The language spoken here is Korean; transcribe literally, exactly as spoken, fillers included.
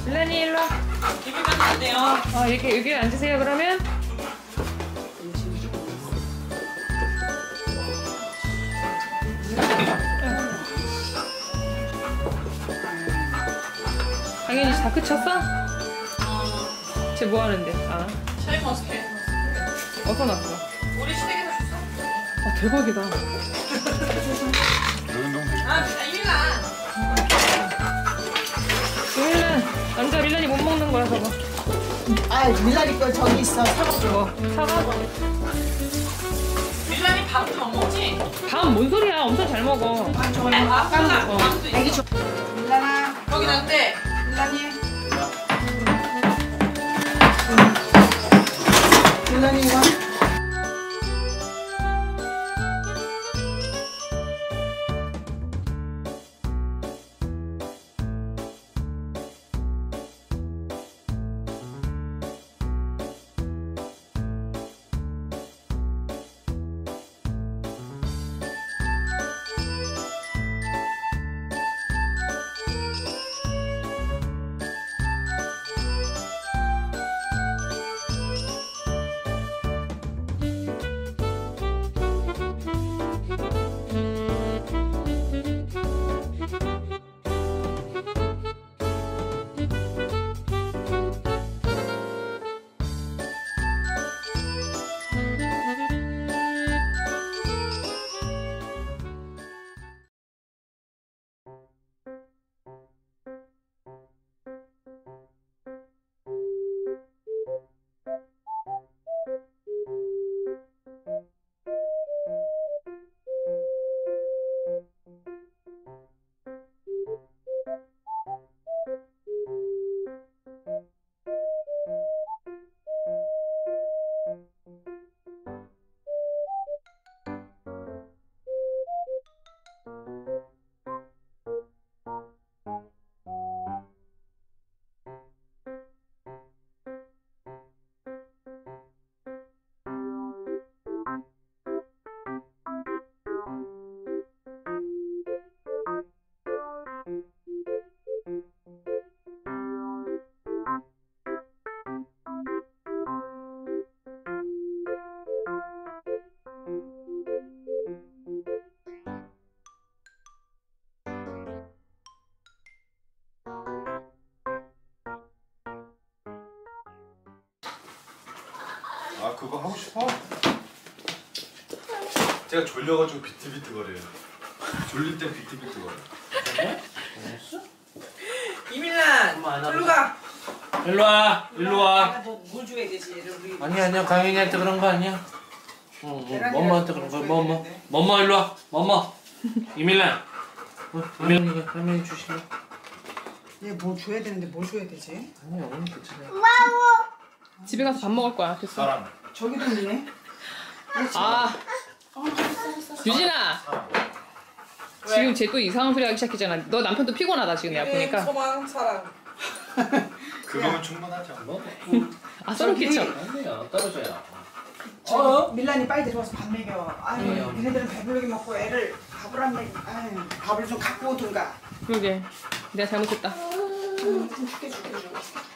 밀란이 일로 와. 여기 가면 안 돼요. 어, 이렇게 여기 앉으세요. 그러면. 당연히 다 그쳤어? 쟤 뭐 하는데? 아. 샤인머스켓. 어디서 났어? 우리 시댁에서 줬어. 아, 대박이다. 아, 이밀란. 밀란, 앉아. 밀란이 못 먹는 거야, 저거. 아, 밀란이 거 저기 있어. 사과 줘. 뭐, 사과? 밀란이 밥도 못 먹지? 밥 뭔 소리야? 엄청 잘 먹어. 아, 저거 아, 깜짝 어. 밥도 애기 있어. 줘. 밀란아, 거기 난데. 밀란이. 밀란이 이거. 아 그거 하고 싶어? 제가 졸려가지고 비트비트 거려요. 졸릴 때 비트비트 거려. 이밀란. 일로 가. 일로 와, 일로 와. 뭘 줘야 되지? 우리. 아니야, 아니야, 강현이한테 그런 거 아니야. 어, 뭐, 엄마한테 그런 거, 뭐, 뭐, 엄마 일로 와, 엄마. 이밀란. 어, 이밀란이가 할머니 주실래? 얘 뭐 줘야 되는데 뭘 줘야 되지? 아니야, 어머니 괜찮아. 집에 가서 밥 먹을 거야. 됐어. 사람. 저기도 있네. 아. 유진아. 지금 쟤 또 이상한 소리 하기 시작했잖아. 너 남편도 피곤하다 지금 내가 보니까. 소망 사랑. 그거면 충분하죠. 뭐? 아 소름 끼쳐. 안 돼요, 떨어져요. 저기 어? 밀란이 빨리 들어와서 밥 먹여. 아유, 네. 얘네들은 배부르게 먹고 애를 밥을 안 먹여. 아유, 밥을 좀 갖고 오든가. 그러게. 내가 잘못했다. 음, 좀 줄게 줄게 줘.